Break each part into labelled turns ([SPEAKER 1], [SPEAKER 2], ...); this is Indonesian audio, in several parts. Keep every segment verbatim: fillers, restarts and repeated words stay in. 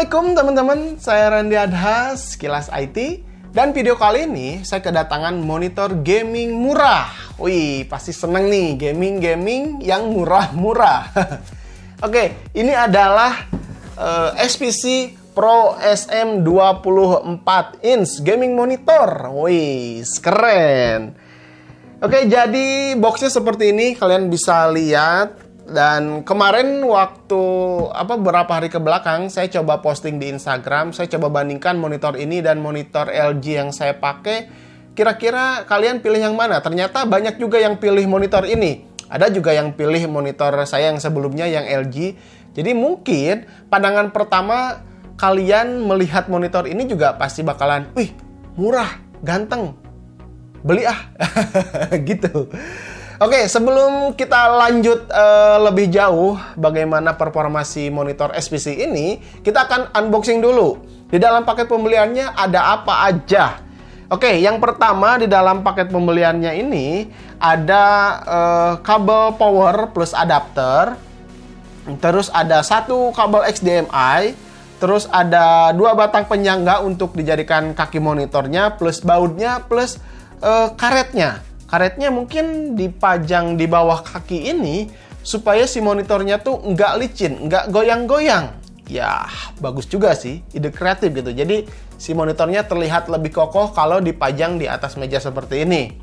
[SPEAKER 1] Assalamualaikum teman-teman, saya Randy Adhas, Kilas I T. Dan video kali ini saya kedatangan monitor gaming murah. Wih, pasti seneng nih, gaming-gaming yang murah-murah. Oke, ini adalah uh, S P C Pro S M dua puluh empat inch gaming monitor. Wih, keren. Oke, jadi boxnya seperti ini, kalian bisa lihat. Dan kemarin waktu apa beberapa hari ke belakang saya coba posting di Instagram, saya coba bandingkan monitor ini dan monitor L G yang saya pakai. Kira-kira kalian pilih yang mana? Ternyata banyak juga yang pilih monitor ini. Ada juga yang pilih monitor saya yang sebelumnya yang L G. Jadi mungkin pandangan pertama kalian melihat monitor ini juga pasti bakalan, wih, murah, ganteng, beli ah. Gitu. Oke, sebelum kita lanjut uh, lebih jauh bagaimana performasi monitor S P C ini, kita akan unboxing dulu. Di dalam paket pembeliannya ada apa aja? Oke, yang pertama di dalam paket pembeliannya ini ada uh, kabel power plus adapter, terus ada satu kabel H D M I, terus ada dua batang penyangga untuk dijadikan kaki monitornya, plus bautnya, plus uh, karetnya. Karetnya mungkin dipajang di bawah kaki ini supaya si monitornya tuh nggak licin, nggak goyang-goyang. Ya, bagus juga sih, ide kreatif gitu. Jadi si monitornya terlihat lebih kokoh kalau dipajang di atas meja seperti ini.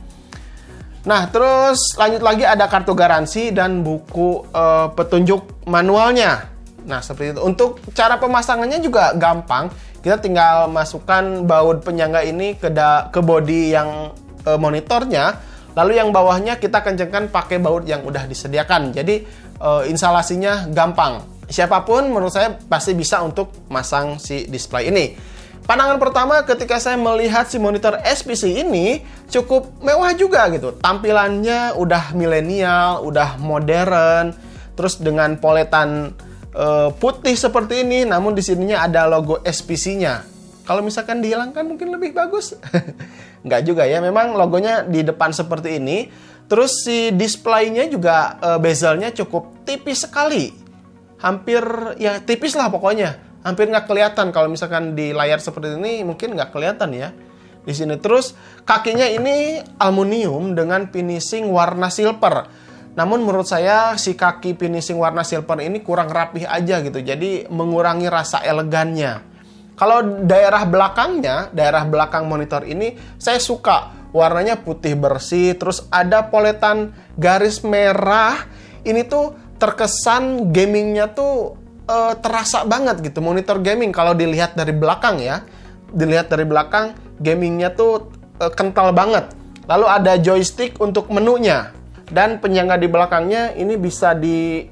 [SPEAKER 1] Nah, terus lanjut lagi ada kartu garansi dan buku uh, petunjuk manualnya. Nah, seperti itu. Untuk cara pemasangannya juga gampang. Kita tinggal masukkan baut penyangga ini ke, da ke body yang uh, monitornya. Lalu yang bawahnya kita kencangkan pakai baut yang udah disediakan. Jadi uh, instalasinya gampang. Siapapun menurut saya pasti bisa untuk masang si display ini. Pandangan pertama ketika saya melihat si monitor S P C ini cukup mewah juga gitu. Tampilannya udah milenial, udah modern, terus dengan poletan uh, putih seperti ini. Namun di sininya ada logo S P C-nya. Kalau misalkan dihilangkan mungkin lebih bagus. Nggak juga ya, memang logonya di depan seperti ini. Terus si displaynya juga e, bezelnya cukup tipis sekali. Hampir, ya tipis lah pokoknya. Hampir nggak kelihatan. Kalau misalkan di layar seperti ini mungkin nggak kelihatan ya. Di sini terus kakinya ini aluminium dengan finishing warna silver. Namun menurut saya si kaki finishing warna silver ini kurang rapih aja gitu. Jadi mengurangi rasa elegannya. Kalau daerah belakangnya, daerah belakang monitor ini, saya suka warnanya putih bersih, terus ada poletan garis merah. Ini tuh terkesan gamingnya tuh uh, terasa banget gitu, monitor gaming. Kalau dilihat dari belakang ya, dilihat dari belakang, gamingnya tuh uh, kental banget. Lalu ada joystick untuk menunya, dan penyangga di belakangnya ini bisa di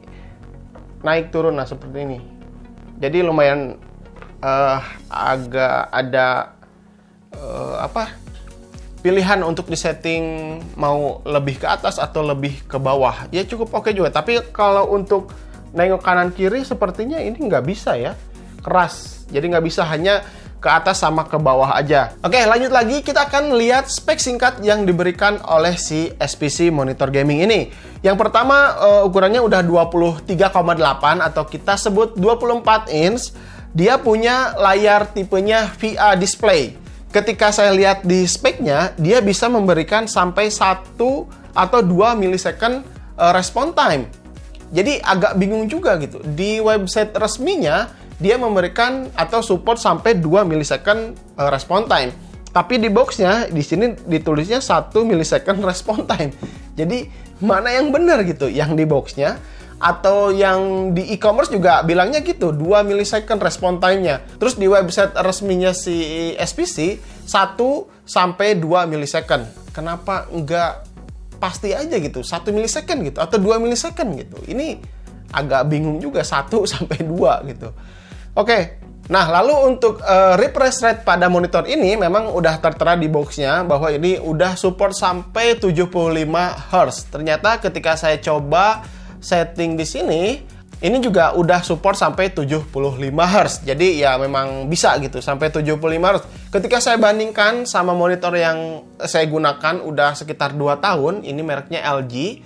[SPEAKER 1] naik turun, nah seperti ini. Jadi lumayan Uh, agak ada uh, apa pilihan untuk disetting mau lebih ke atas atau lebih ke bawah, ya cukup oke juga. Tapi kalau untuk nengok kanan kiri sepertinya ini nggak bisa ya, keras, jadi nggak bisa, hanya ke atas sama ke bawah aja. Oke, lanjut lagi kita akan lihat spek singkat yang diberikan oleh si S P C monitor gaming ini. Yang pertama uh, ukurannya udah dua puluh tiga koma delapan atau kita sebut dua puluh empat inch. Dia punya layar tipenya V A display. Ketika saya lihat di speknya, dia bisa memberikan sampai satu atau dua milisecond uh, response time. Jadi agak bingung juga gitu. Di website resminya, dia memberikan atau support sampai dua milisecond uh, response time. Tapi di boxnya, di sini ditulisnya satu milisecond response time. Jadi mana yang benar gitu? Yang di boxnya atau yang di e-commerce juga bilangnya gitu, dua milisecond response time-nya. Terus di website resminya si S P C satu sampai dua milisecond. Kenapa enggak pasti aja gitu, satu milisecond gitu atau dua milisecond gitu? Ini agak bingung juga, satu sampai dua gitu. Oke. Nah, lalu untuk uh, refresh rate pada monitor ini memang udah tertera di boxnya bahwa ini udah support sampai tujuh puluh lima hertz. Ternyata ketika saya coba setting di sini, ini juga udah support sampai tujuh puluh lima hertz. Jadi ya memang bisa gitu sampai tujuh puluh lima hertz. Ketika saya bandingkan sama monitor yang saya gunakan udah sekitar dua tahun, ini mereknya L G.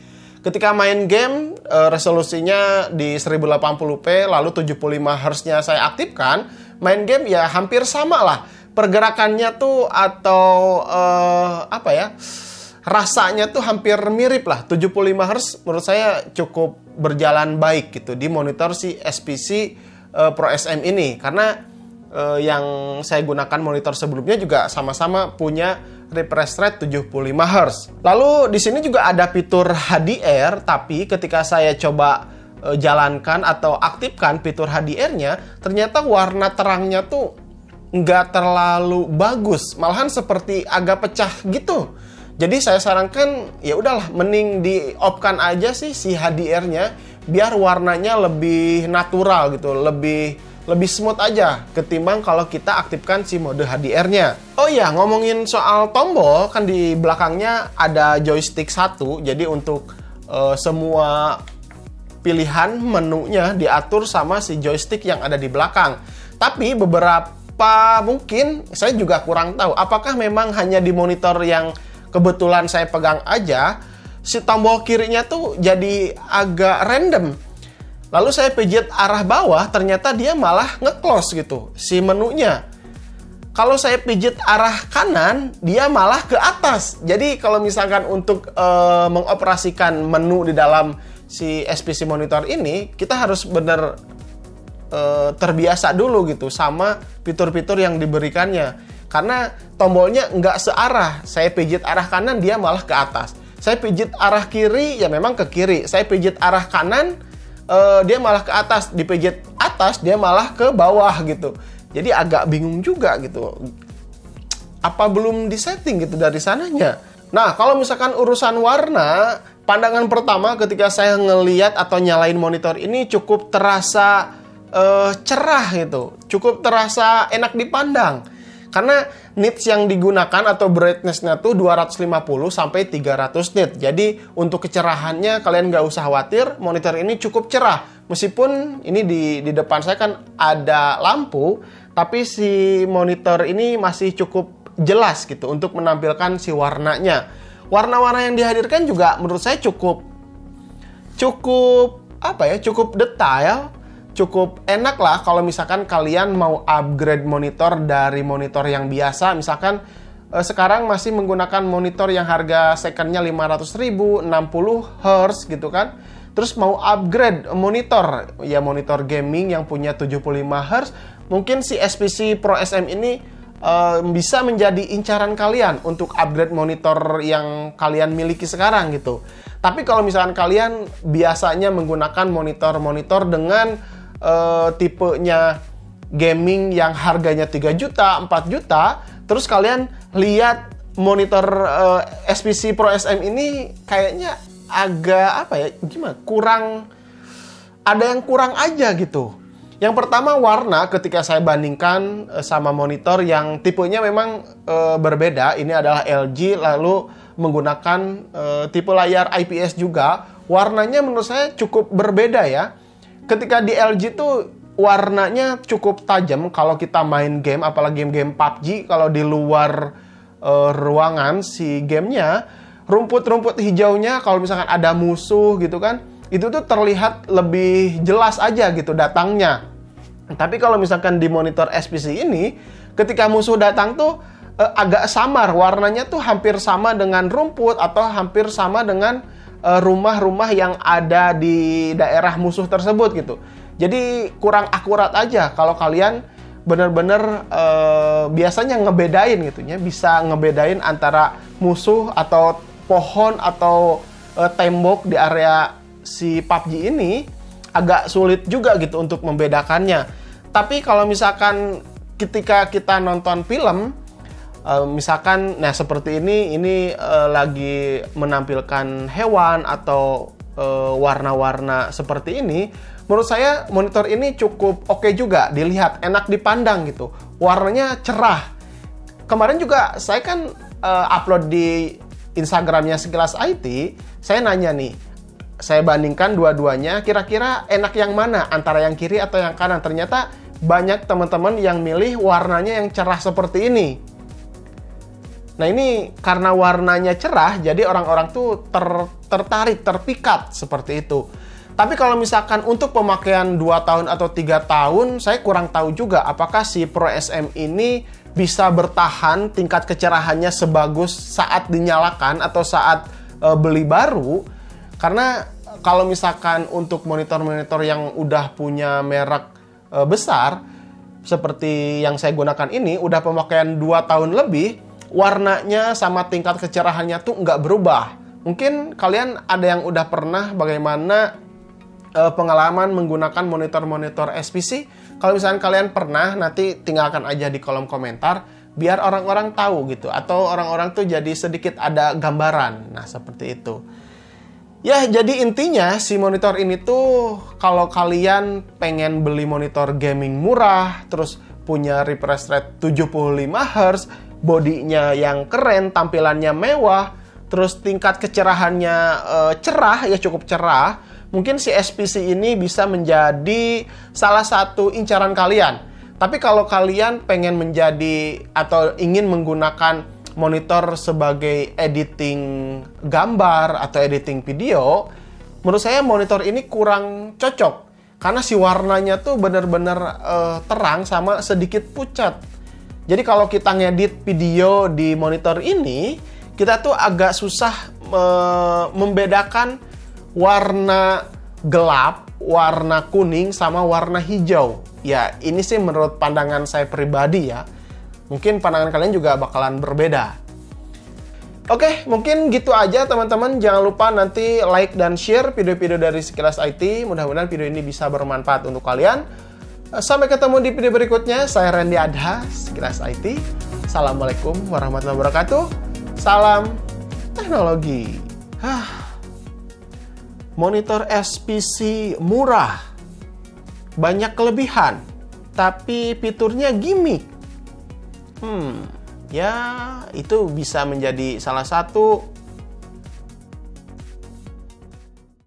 [SPEAKER 1] Ketika main game, uh, resolusinya di seribu delapan puluh p, lalu tujuh puluh lima hertz-nya saya aktifkan, main game ya hampir sama lah. Pergerakannya tuh atau uh, apa ya, rasanya tuh hampir mirip lah. tujuh puluh lima hertz menurut saya cukup berjalan baik gitu di monitor si S P C uh, Pro S M ini. Karena uh, yang saya gunakan monitor sebelumnya juga sama-sama punya refresh rate tujuh puluh lima hertz. Lalu di sini juga ada fitur H D R, tapi ketika saya coba uh, jalankan atau aktifkan fitur H D R-nya, ternyata warna terangnya tuh nggak terlalu bagus, malahan seperti agak pecah gitu. Jadi saya sarankan ya udahlah, mending di off-kan aja sih si H D R-nya, biar warnanya lebih natural gitu, lebih lebih smooth aja ketimbang kalau kita aktifkan si mode H D R-nya. Oh iya, ngomongin soal tombol, kan di belakangnya ada joystick satu, jadi untuk uh, semua pilihan menunya diatur sama si joystick yang ada di belakang. Tapi beberapa mungkin saya juga kurang tahu, apakah memang hanya di monitor yang kebetulan saya pegang aja, si tombol kirinya tuh jadi agak random. Lalu saya pijit arah bawah, ternyata dia malah nge-close gitu, si menunya. Kalau saya pijit arah kanan, dia malah ke atas. Jadi kalau misalkan untuk e, mengoperasikan menu di dalam si S P C monitor ini, kita harus benar e, terbiasa dulu gitu sama fitur-fitur yang diberikannya. Karena tombolnya nggak searah. Saya pijit arah kanan, dia malah ke atas. Saya pijit arah kiri, ya memang ke kiri. Saya pijit arah kanan, Uh, dia malah ke atas, dipijit atas dia malah ke bawah gitu. Jadi agak bingung juga gitu. Apa belum disetting gitu dari sananya? Nah, kalau misalkan urusan warna, pandangan pertama ketika saya ngeliat atau nyalain monitor ini cukup terasa uh, cerah gitu, cukup terasa enak dipandang. Karena nits yang digunakan atau brightness-nya tuh dua ratus lima puluh sampai tiga ratus nit. Jadi untuk kecerahannya kalian nggak usah khawatir, monitor ini cukup cerah. Meskipun ini di, di depan saya kan ada lampu, tapi si monitor ini masih cukup jelas gitu untuk menampilkan si warnanya. Warna-warna yang dihadirkan juga menurut saya cukup cukup apa ya, cukup detail. Cukup enak lah kalau misalkan kalian mau upgrade monitor dari monitor yang biasa. Misalkan eh, sekarang masih menggunakan monitor yang harga secondnya lima ratus ribu, enam puluh hertz gitu kan. Terus mau upgrade monitor, ya monitor gaming yang punya tujuh puluh lima hertz. Mungkin si S P C Pro S M ini eh, bisa menjadi incaran kalian untuk upgrade monitor yang kalian miliki sekarang gitu. Tapi kalau misalkan kalian biasanya menggunakan monitor-monitor dengan Uh, tipenya gaming yang harganya tiga juta, empat juta, terus kalian lihat monitor uh, S P C Pro S M ini kayaknya agak apa ya, gimana, kurang, ada yang kurang aja gitu. Yang pertama warna, ketika saya bandingkan uh, sama monitor yang tipenya memang uh, berbeda, ini adalah L G lalu menggunakan uh, tipe layar I P S juga, warnanya menurut saya cukup berbeda ya. Ketika di L G tuh warnanya cukup tajam kalau kita main game, apalagi game-game P U B G, kalau di luar uh, ruangan si gamenya, rumput-rumput hijaunya kalau misalkan ada musuh gitu kan, itu tuh terlihat lebih jelas aja gitu datangnya. Tapi kalau misalkan di monitor S P C ini, ketika musuh datang tuh uh, agak samar, warnanya tuh hampir sama dengan rumput atau hampir sama dengan rumah-rumah yang ada di daerah musuh tersebut gitu. Jadi kurang akurat aja kalau kalian bener-bener uh, biasanya ngebedain gitu ya, bisa ngebedain antara musuh atau pohon atau uh, tembok di area si P U B G ini, agak sulit juga gitu untuk membedakannya. Tapi kalau misalkan ketika kita nonton film, Uh, misalkan, nah seperti ini, ini uh, lagi menampilkan hewan atau uh, warna-warna seperti ini, menurut saya monitor ini cukup oke juga dilihat, enak dipandang gitu, warnanya cerah. Kemarin juga saya kan uh, upload di Instagramnya Sekilas I T, saya nanya nih, saya bandingkan dua-duanya, kira-kira enak yang mana, antara yang kiri atau yang kanan. Ternyata banyak teman-teman yang milih warnanya yang cerah seperti ini. Nah ini karena warnanya cerah, jadi orang-orang tuh ter, tertarik, terpikat seperti itu. Tapi kalau misalkan untuk pemakaian dua tahun atau tiga tahun, saya kurang tahu juga apakah si Pro S M ini bisa bertahan tingkat kecerahannya sebagus saat dinyalakan atau saat e, beli baru. Karena kalau misalkan untuk monitor-monitor yang udah punya merek e, besar, seperti yang saya gunakan ini, udah pemakaian dua tahun lebih, warnanya sama tingkat kecerahannya tuh nggak berubah. Mungkin kalian ada yang udah pernah bagaimana uh, pengalaman menggunakan monitor-monitor S P C. Kalau misalnya kalian pernah, nanti tinggalkan aja di kolom komentar, biar orang-orang tahu gitu. Atau orang-orang tuh jadi sedikit ada gambaran. Nah, seperti itu. Ya, jadi intinya si monitor ini tuh kalau kalian pengen beli monitor gaming murah, terus punya refresh rate tujuh puluh lima hertz, bodinya yang keren, tampilannya mewah, terus tingkat kecerahannya e, cerah, ya cukup cerah, mungkin si S P C ini bisa menjadi salah satu incaran kalian. Tapi kalau kalian pengen menjadi atau ingin menggunakan monitor sebagai editing gambar atau editing video, menurut saya monitor ini kurang cocok. Karena si warnanya tuh bener-bener e, terang sama sedikit pucat. Jadi kalau kita ngedit video di monitor ini, kita tuh agak susah e, membedakan warna gelap, warna kuning, sama warna hijau. Ya, ini sih menurut pandangan saya pribadi ya. Mungkin pandangan kalian juga bakalan berbeda. Oke, mungkin gitu aja teman-teman. Jangan lupa nanti like dan share video-video dari Sekilas I T. Mudah-mudahan video ini bisa bermanfaat untuk kalian. Sampai ketemu di video berikutnya. Saya Randy Adha, Sekilas I T. Assalamualaikum warahmatullahi wabarakatuh. Salam teknologi. Hah. Monitor S P C murah, banyak kelebihan, tapi fiturnya gimmick. Hmm, ya itu bisa menjadi salah satu